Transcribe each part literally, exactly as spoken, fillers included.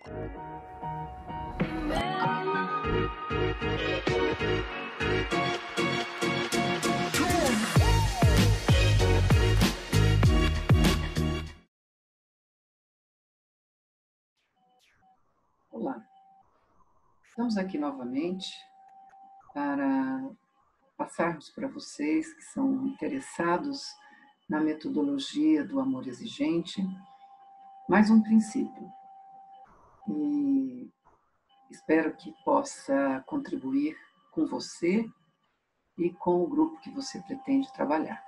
Olá, estamos aqui novamente para passarmos para vocês que são interessados na metodologia do amor exigente, mais um princípio. E espero que possa contribuir com você e com o grupo que você pretende trabalhar.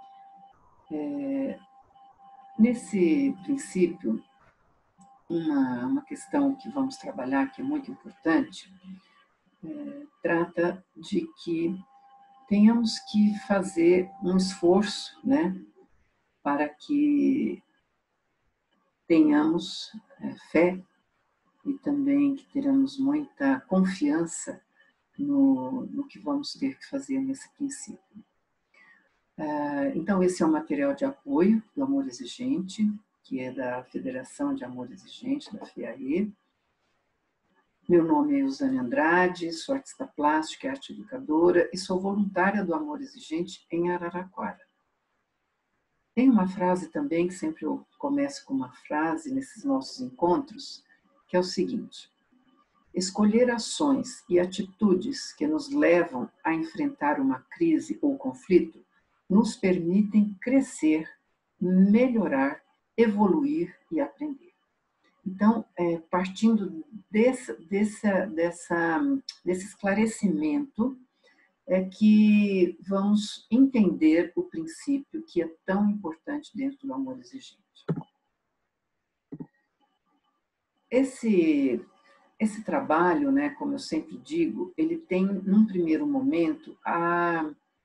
É, nesse princípio, uma, uma questão que vamos trabalhar, que é muito importante, é, trata de que tenhamos que fazer um esforço, né, para que tenhamos é, fé e também que teremos muita confiança no, no que vamos ter que fazer nesse princípio. Então, esse é um material de apoio do Amor Exigente, que é da Federação de Amor Exigente, da F E A E. Meu nome é Eusane Andrade, sou artista plástica e arte educadora e sou voluntária do Amor Exigente em Araraquara. Tem uma frase também, que sempre eu começo com uma frase nesses nossos encontros, que é o seguinte: escolher ações e atitudes que nos levam a enfrentar uma crise ou conflito nos permitem crescer, melhorar, evoluir e aprender. Então, é, partindo desse, dessa, dessa, desse esclarecimento, é que vamos entender o princípio que é tão importante dentro do amor exigente. Esse, esse trabalho, né, como eu sempre digo, ele tem, num primeiro momento, a,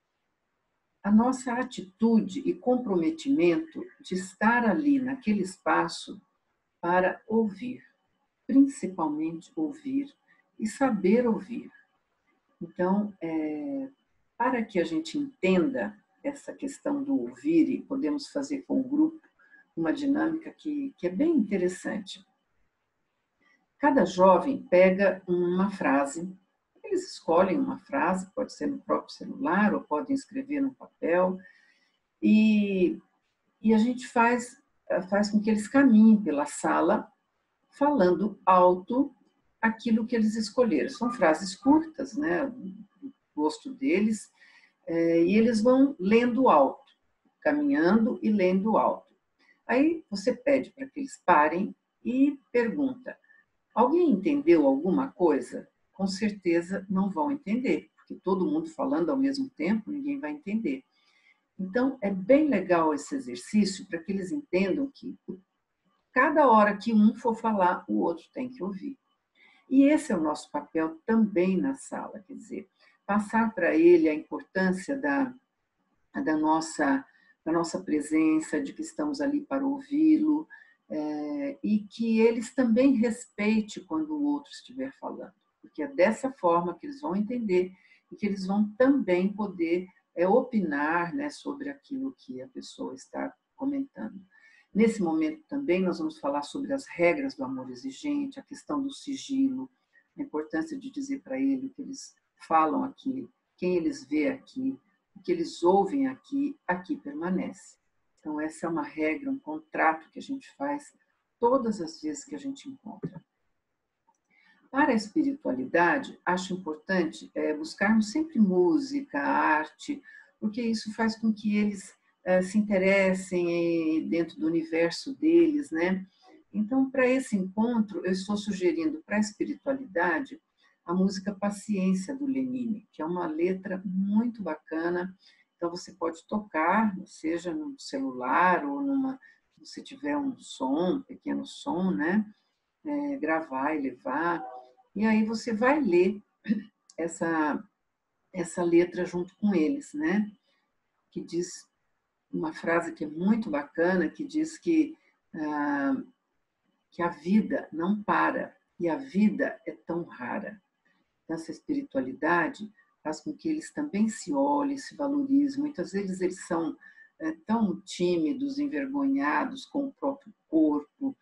a nossa atitude e comprometimento de estar ali, naquele espaço, para ouvir, principalmente ouvir e saber ouvir. Então, é, para que a gente entenda essa questão do ouvir, e podemos fazer com o grupo uma dinâmica que, que é bem interessante. Cada jovem pega uma frase, eles escolhem uma frase, pode ser no próprio celular ou podem escrever no papel, e, e a gente faz, faz com que eles caminhem pela sala falando alto aquilo que eles escolheram. São frases curtas, né, do gosto deles, e eles vão lendo alto, caminhando e lendo alto. Aí você pede para que eles parem e pergunta: alguém entendeu alguma coisa? Com certeza não vão entender, porque todo mundo falando ao mesmo tempo, ninguém vai entender. Então, é bem legal esse exercício para que eles entendam que cada hora que um for falar, o outro tem que ouvir. E esse é o nosso papel também na sala, quer dizer, passar para ele a importância da, da, nossa, da nossa presença, de que estamos ali para ouvi-lo, é, e que eles também respeitem quando o outro estiver falando, porque é dessa forma que eles vão entender e que eles vão também poder é, opinar, né, sobre aquilo que a pessoa está comentando. Nesse momento também nós vamos falar sobre as regras do amor exigente, a questão do sigilo, a importância de dizer para ele o que eles falam aqui, quem eles vê aqui, o que eles ouvem aqui, aqui permanece. Então essa é uma regra, um contrato que a gente faz todas as vezes que a gente encontra. Para a espiritualidade, acho importante é, buscarmos sempre música, arte, porque isso faz com que eles se interessem dentro do universo deles, né? Então, para esse encontro, eu estou sugerindo para a espiritualidade a música Paciência, do Lenine, que é uma letra muito bacana. Então, você pode tocar, seja no celular ou numa, se você tiver um som, um pequeno som, né? É, gravar e levar. E aí você vai ler essa, essa letra junto com eles, né? Que diz uma frase que é muito bacana, que diz que, ah, que a vida não para e a vida é tão rara. Essa espiritualidade faz com que eles também se olhem, se valorizem. Muitas vezes eles são é, tão tímidos, envergonhados com o próprio corpo,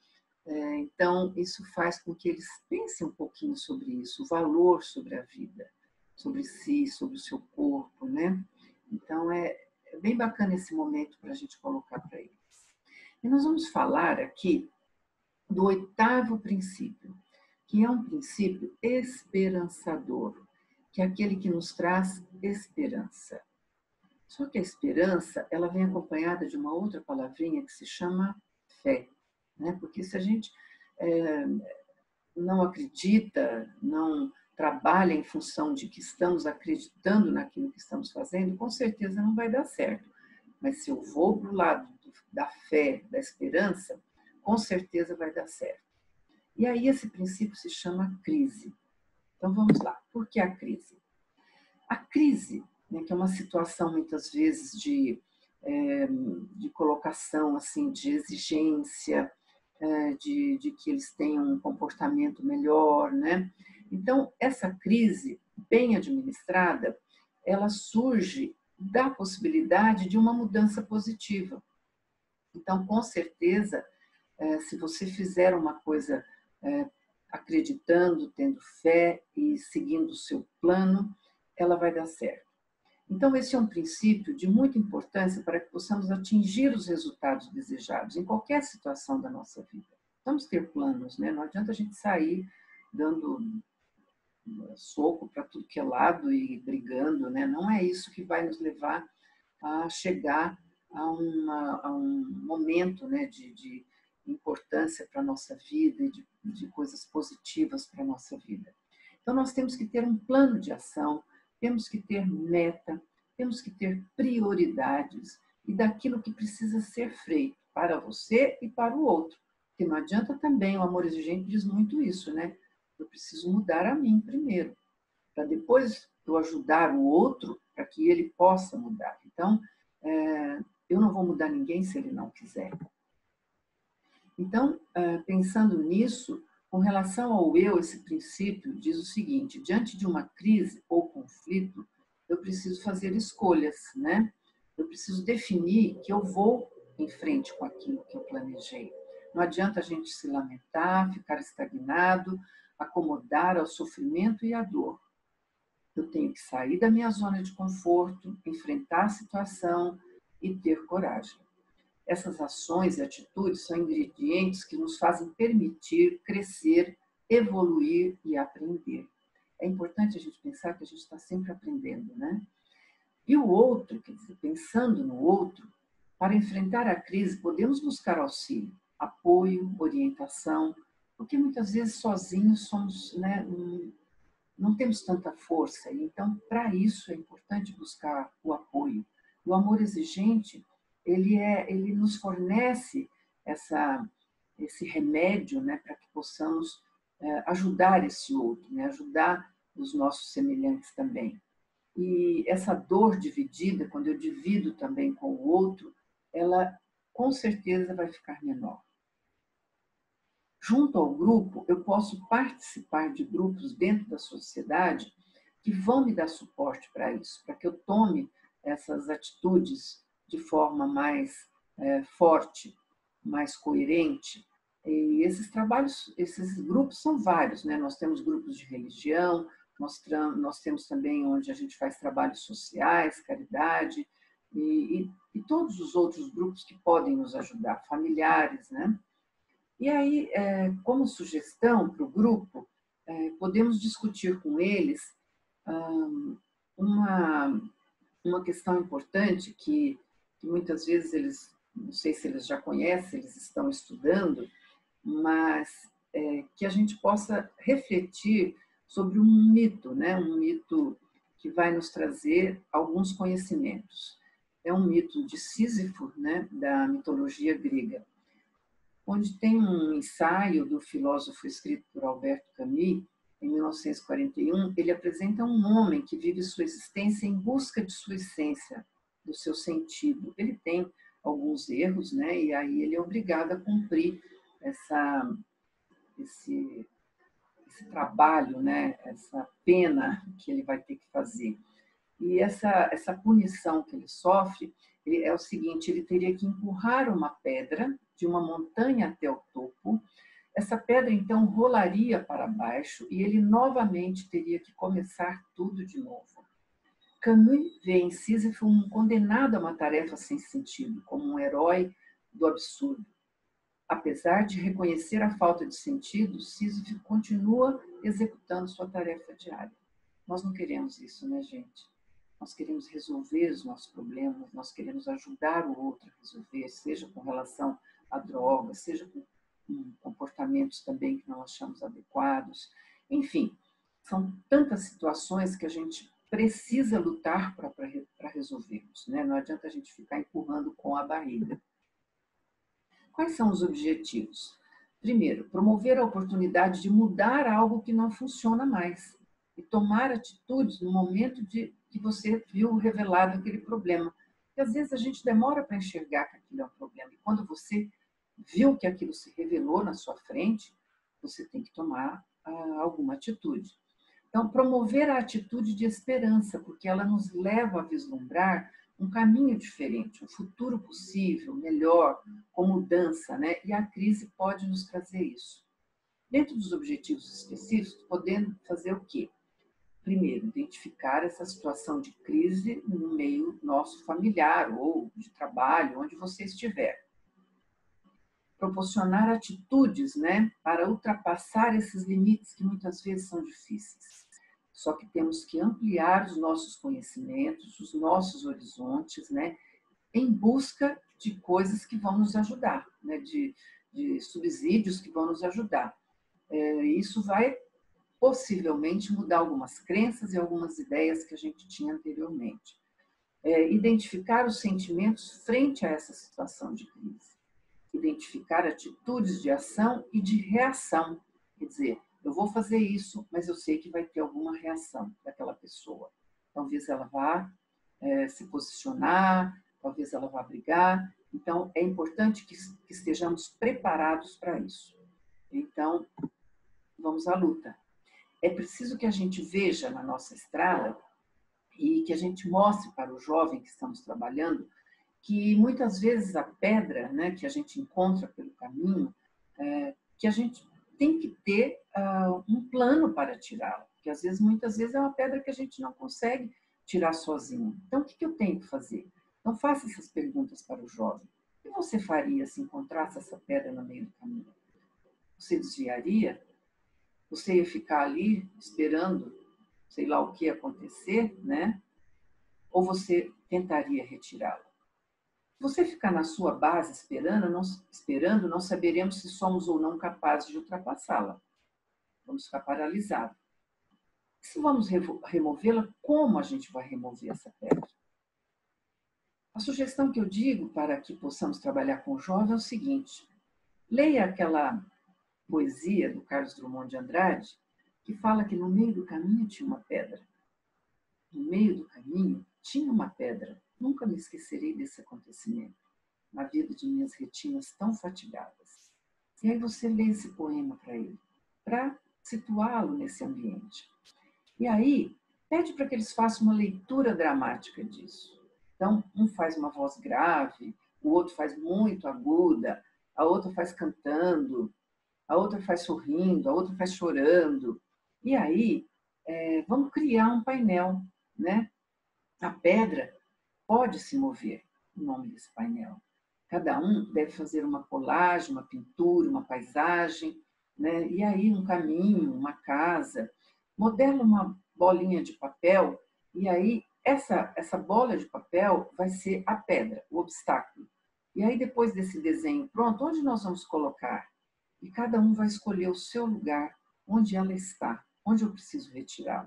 Então, isso faz com que eles pensem um pouquinho sobre isso, o valor sobre a vida, sobre si, sobre o seu corpo, né? Então, é, é bem bacana esse momento para a gente colocar para eles. E nós vamos falar aqui do oitavo princípio, que é um princípio esperançador, que é aquele que nos traz esperança. Só que a esperança, ela vem acompanhada de uma outra palavrinha que se chama fé, né? Porque se a gente é, não acredita, não trabalha em função de que estamos acreditando naquilo que estamos fazendo, com certeza não vai dar certo. Mas se eu vou para o lado da fé, da esperança, com certeza vai dar certo. E aí esse princípio se chama crise. Então vamos lá. Por que a crise? A crise, né, que é uma situação muitas vezes de, é, de colocação, assim, de exigência, é, de, de que eles tenham um comportamento melhor, né? Então, essa crise bem administrada, ela surge da possibilidade de uma mudança positiva. Então, com certeza, é, se você fizer uma coisa é, acreditando, tendo fé e seguindo o seu plano, ela vai dar certo. Então, esse é um princípio de muita importância para que possamos atingir os resultados desejados em qualquer situação da nossa vida. Vamos ter planos, né? Não adianta a gente sair dando soco para tudo que é lado e brigando, né? Não é isso que vai nos levar a chegar a, uma, a um momento, né, de, de importância para a nossa vida e de, de coisas positivas para a nossa vida. Então, nós temos que ter um plano de ação, temos que ter meta, temos que ter prioridades e daquilo que precisa ser feito para você e para o outro. Porque não adianta também, o amor exigente diz muito isso, né? Eu preciso mudar a mim primeiro, para depois eu ajudar o outro para que ele possa mudar. Então, é, eu não vou mudar ninguém se ele não quiser. Então, é, pensando nisso, com relação ao eu, esse princípio diz o seguinte: diante de uma crise ou conflito, eu preciso fazer escolhas, né? Eu preciso definir que eu vou em frente com aquilo que eu planejei. Não adianta a gente se lamentar, ficar estagnado, acomodar ao sofrimento e à dor. Eu tenho que sair da minha zona de conforto, enfrentar a situação e ter coragem. Essas ações e atitudes são ingredientes que nos fazem permitir crescer, evoluir e aprender. É importante a gente pensar que a gente está sempre aprendendo, né? E o outro, quer dizer, pensando no outro, para enfrentar a crise, podemos buscar auxílio, apoio, orientação, porque muitas vezes sozinhos somos, né, não temos tanta força. Então, para isso é importante buscar o apoio. O amor exigente, ele é, ele nos fornece essa esse remédio, né, para que possamos é, ajudar esse outro, né, ajudar os nossos semelhantes também. E essa dor dividida, quando eu divido também com o outro, ela com certeza vai ficar menor. Junto ao grupo, eu posso participar de grupos dentro da sociedade que vão me dar suporte para isso, para que eu tome essas atitudes de forma mais é, forte, mais coerente. E esses trabalhos, esses grupos são vários, né? Nós temos grupos de religião, nós, nós temos também onde a gente faz trabalhos sociais, caridade, e, e, e todos os outros grupos que podem nos ajudar, familiares, né? E aí, como sugestão para o grupo, podemos discutir com eles uma, uma questão importante que, que muitas vezes eles, não sei se eles já conhecem, eles estão estudando, mas é, que a gente possa refletir sobre um mito, né? Um mito que vai nos trazer alguns conhecimentos. É um mito de Sísifo, né? Da mitologia grega, onde tem um ensaio do filósofo escrito por Alberto Camus, em mil novecentos e quarenta e um, ele apresenta um homem que vive sua existência em busca de sua essência, do seu sentido. Ele tem alguns erros, né? E aí ele é obrigado a cumprir essa, esse, esse trabalho, né? Essa pena que ele vai ter que fazer. E essa, essa punição que ele sofre ele, é o seguinte: ele teria que empurrar uma pedra de uma montanha até o topo, essa pedra então rolaria para baixo e ele novamente teria que começar tudo de novo. Camus vê em Sísifo um condenado a uma tarefa sem sentido, como um herói do absurdo. Apesar de reconhecer a falta de sentido, Sísifo continua executando sua tarefa diária. Nós não queremos isso, né, gente? Nós queremos resolver os nossos problemas, nós queremos ajudar o outro a resolver, seja com relação à droga, seja com comportamentos também que não achamos adequados. Enfim, são tantas situações que a gente precisa lutar para resolvermos, né? Não adianta a gente ficar empurrando com a barriga. Quais são os objetivos? Primeiro, promover a oportunidade de mudar algo que não funciona mais e tomar atitudes no momento de que você viu revelado aquele problema. Porque às vezes a gente demora para enxergar que aquilo é um problema. E quando você viu que aquilo se revelou na sua frente, você tem que tomar ah, alguma atitude. Então, promover a atitude de esperança, porque ela nos leva a vislumbrar um caminho diferente, um futuro possível, melhor, com mudança, né? E a crise pode nos trazer isso. Dentro dos objetivos específicos, podendo fazer o quê? Primeiro, identificar essa situação de crise no meio nosso familiar ou de trabalho, onde você estiver. Proporcionar atitudes, né, para ultrapassar esses limites que muitas vezes são difíceis. Só que temos que ampliar os nossos conhecimentos, os nossos horizontes, né, em busca de coisas que vão nos ajudar, né, de, de subsídios que vão nos ajudar. É, isso vai possivelmente mudar algumas crenças e algumas ideias que a gente tinha anteriormente. É, identificar os sentimentos frente a essa situação de crise. Identificar atitudes de ação e de reação. Quer dizer, eu vou fazer isso, mas eu sei que vai ter alguma reação daquela pessoa. Talvez ela vá é, se posicionar, talvez ela vá brigar. Então, é importante que, que estejamos preparados para isso. Então, vamos à luta. É preciso que a gente veja na nossa estrada e que a gente mostre para o jovem que estamos trabalhando que muitas vezes a pedra, né, que a gente encontra pelo caminho, é, que a gente tem que ter uh, um plano para tirá-la, porque às vezes, muitas vezes é uma pedra que a gente não consegue tirar sozinho. Então, o que eu tenho que fazer? Então, faça essas perguntas para o jovem. O que você faria se encontrasse essa pedra no meio do caminho? Você desviaria? Você ia ficar ali esperando, sei lá o que acontecer, né? Ou você tentaria retirá-la? Se você ficar na sua base esperando não, esperando, não saberemos se somos ou não capazes de ultrapassá-la. Vamos ficar paralisados. Se vamos removê-la, como a gente vai remover essa pedra? A sugestão que eu digo para que possamos trabalhar com o jovem é o seguinte: leia aquela poesia do Carlos Drummond de Andrade, que fala que no meio do caminho tinha uma pedra. No meio do caminho tinha uma pedra. Nunca me esquecerei desse acontecimento na vida de minhas retinas tão fatigadas. E aí você lê esse poema para ele, para situá-lo nesse ambiente. E aí, pede para que eles façam uma leitura dramática disso. Então, um faz uma voz grave, o outro faz muito aguda, a outra faz cantando, a outra faz sorrindo, a outra faz chorando. E aí, é, vamos criar um painel, né? A pedra pode se mover, o nome desse painel. Cada um deve fazer uma colagem, uma pintura, uma paisagem, né? E aí um caminho, uma casa. Modela uma bolinha de papel e aí essa, essa bola de papel vai ser a pedra, o obstáculo. E aí depois desse desenho pronto, onde nós vamos colocar? E cada um vai escolher o seu lugar, onde ela está, onde eu preciso retirá-la.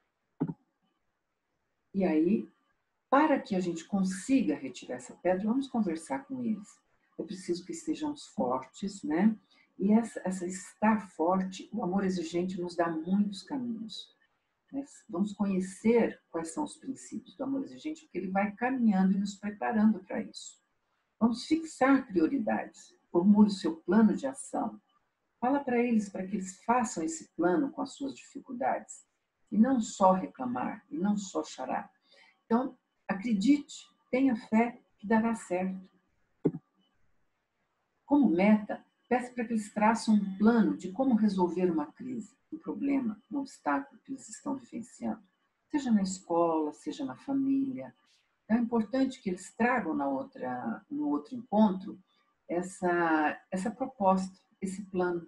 E aí, para que a gente consiga retirar essa pedra, vamos conversar com eles. É preciso que estejamos fortes, né? E essa, essa estar forte, o amor exigente nos dá muitos caminhos. Né? Vamos conhecer quais são os princípios do amor exigente, porque ele vai caminhando e nos preparando para isso. Vamos fixar prioridades. Formule o seu plano de ação. Fala para eles para que eles façam esse plano com as suas dificuldades. E não só reclamar, e não só chorar. Então, acredite, tenha fé que dará certo. Como meta, peço para que eles traçam um plano de como resolver uma crise, um problema, um obstáculo que eles estão vivenciando, seja na escola, seja na família. Então, é importante que eles tragam na outra, no outro encontro essa, essa proposta, esse plano.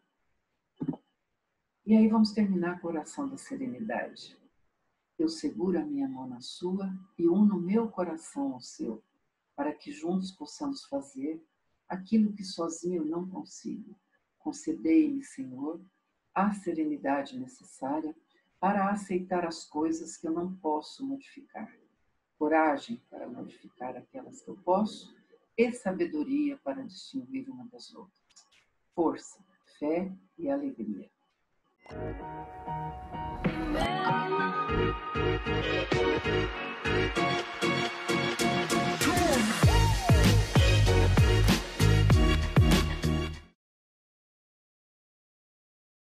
E aí vamos terminar com a oração da serenidade. Eu seguro a minha mão na sua e uno meu coração ao seu, para que juntos possamos fazer aquilo que sozinho eu não consigo. Concedei-me, Senhor, a serenidade necessária para aceitar as coisas que eu não posso modificar, coragem para modificar aquelas que eu posso e sabedoria para distinguir uma das outras, força, fé e alegria.